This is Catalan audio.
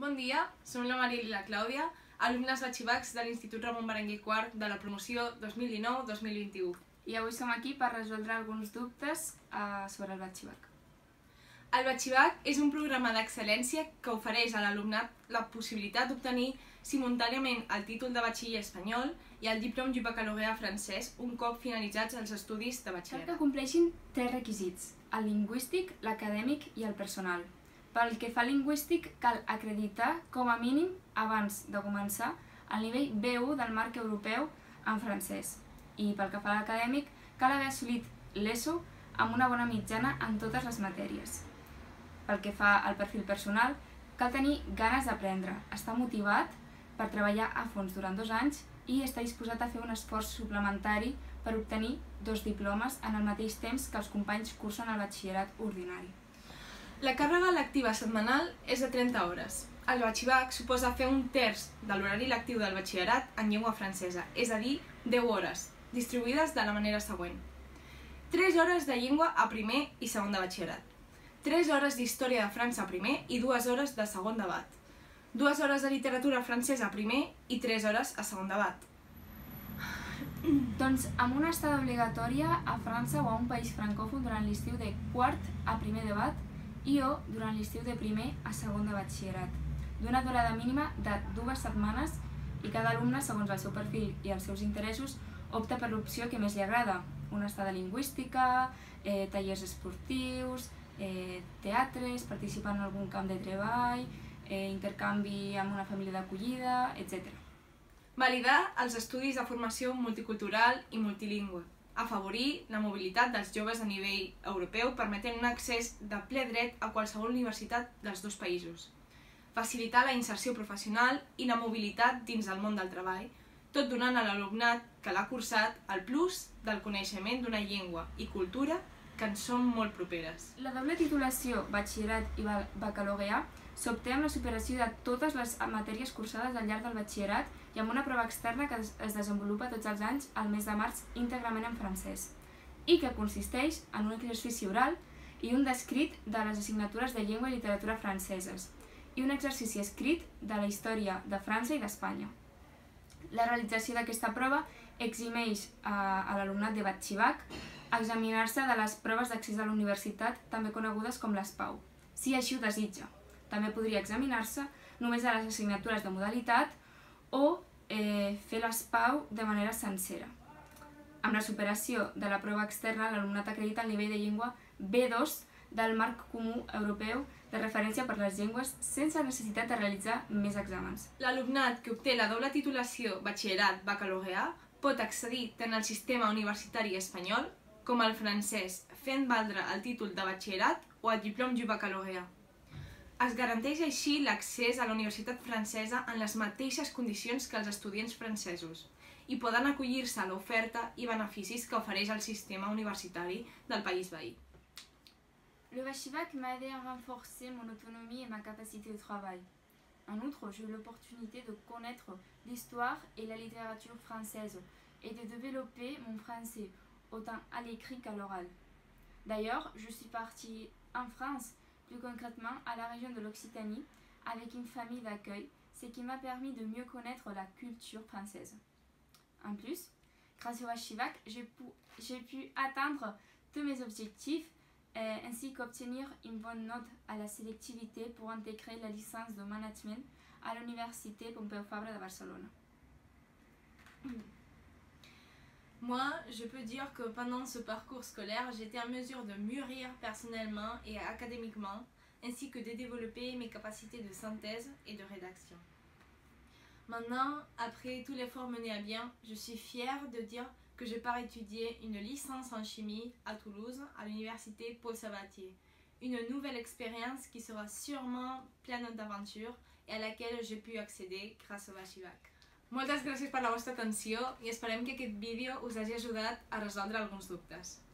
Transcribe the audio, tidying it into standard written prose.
Bon dia, som la Maria i la Clàudia, alumnes batxivacs de l'Institut Ramon Berenguer IV de la promoció 2019-2021. I avui som aquí per resoldre alguns dubtes sobre el batxivac. El batxivac és un programa d'excel·lència que ofereix a l'alumnat la possibilitat d'obtenir simultàniament el títol de batxiller espanyol i el diplôme du baccalauréat francès un cop finalitzats els estudis de Cal batxillerat. que compleixin 3 requisits: el lingüístic, l'acadèmic i el personal. Pel que fa al lingüístic, cal acreditar com a mínim, abans de començar, el nivell B1 del marc europeu en francès. I pel que fa a l'acadèmic, cal haver assolit l'ESO amb una bona mitjana en totes les matèries. Pel que fa al perfil personal, cal tenir ganes d'aprendre, estar motivat per treballar a fons durant 2 anys i estar disposat a fer un esforç suplementari per obtenir 2 diplomes en el mateix temps que els companys cursen el batxillerat ordinari. La càrrega lectiva setmanal és de 30 hores. El batxivac suposa fer un terç de l'horari lectiu del batxillerat en llengua francesa, és a dir, 10 hores, distribuïdes de la manera següent. 3 hores de llengua a primer i segon de batxillerat, 3 hores d'història de França a primer i 2 hores de segon debat, 2 hores de literatura francesa a primer i 3 hores a segon debat. Doncs amb una estada obligatòria a França o a un país francòfon durant l'estiu de quart a primer debat i o durant l'estiu de primer a segon de batxillerat, d'una durada mínima de 2 setmanes i cada alumne, segons el seu perfil i els seus interessos, opta per l'opció que més li agrada: una estada lingüística, tallers esportius, teatres, participar en algun camp de treball, intercanvi amb una família d'acollida, etc. Validar els estudis de formació multicultural i multilingüe. Afavorir la mobilitat dels joves a nivell europeu permetent un accés de ple dret a qualsevol universitat dels 2 països. Facilitar la inserció professional i la mobilitat dins del món del treball, tot donant a l'alumnat que l'ha cursat el plus del coneixement d'una llengua i cultura que ens són molt properes. La doble titulació, batxillerat i baccalaureat, s'obté amb la superació de totes les matèries cursades al llarg del batxillerat i amb una prova externa que es desenvolupa tots els anys al mes de març íntegrament en francès i que consisteix en un exercici oral i un d'escrit de les assignatures de llengua i literatura franceses i un exercici escrit de la història de França i d'Espanya. La realització d'aquesta prova eximeix a l'alumnat de batxivac a examinar-se de les proves d'accés a la universitat, també conegudes com les PAU, si així ho desitja. També podria examinar-se només a les assignatures de modalitat o fer les PAU de manera sencera. Amb la superació de la prova externa, l'alumnat acredita el nivell de llengua B2 del marc comú europeu de referència per les llengües sense necessitat de realitzar més exàmens. L'alumnat que obté la doble titulació batxillerat-baccalaureat pot accedir tant al sistema universitari espanyol com al francès, fent valdre el títol de batxillerat o el diplôme du baccalauréat. Es garanteix així l'accés a la universitat francesa en les mateixes condicions que els estudiants francesos i poden acollir-se a l'oferta i beneficis que ofereix el sistema universitari del país veí. Le batxivac m'a aidé à renforcer mon autonomie et ma capacité de travail. En outre, j'ai eu l'opportunité de connaître l'histoire et la littérature française et de développer mon français, autant à l'écrit qu'à l'oral. D'ailleurs, je suis partie en France, plus concrètement à la région de l'Occitanie, avec une famille d'accueil, ce qui m'a permis de mieux connaître la culture française. En plus, grâce au batxivac, j'ai pu atteindre tous mes objectifs, ainsi qu'obtenir une bonne note à la sélectivité pour intégrer la licence de management à l'Université Pompeu Fabra de Barcelone. Moi, je peux dire que pendant ce parcours scolaire, j'étais en mesure de mûrir personnellement et académiquement, ainsi que de développer mes capacités de synthèse et de rédaction. Maintenant, après tout l'effort mené à bien, je suis fière de dire que je pars étudier une licence en chimie à Toulouse, à l'université Paul Sabatier. Une nouvelle expérience qui sera sûrement pleine d'aventures et à laquelle j'ai pu accéder grâce au batxivac. Moltes gràcies per la vostra atenció i esperem que aquest vídeo us hagi ajudat a resoldre alguns dubtes.